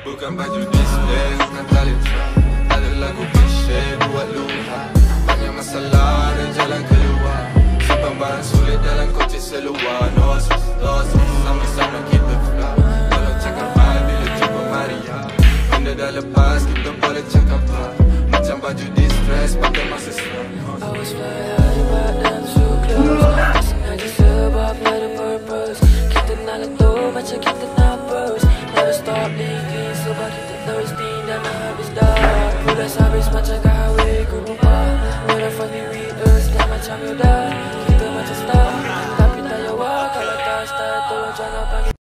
Bukan baju display, bukan tali track. Ada lagu cliche, buat lupa. Banyak masalah dan jalan keluar. Simpan barang sulit dalam koci seluar. No stress, sama-sama kita flow. Tolong cakap hal bila jumpa Maria. Benda dah lepas, kita boleh cakap hal. Macam baju distress, pakai masa seram. I was fly high but I'm so close. Tak sengaja sebab ada purpose. Kita nak letup macam kita nak burst. Never stop linking sebab kita thirsty dan nak habis dah. Pulas habis macam kahwin ku lupa. What if I be with us dah macam Yoda.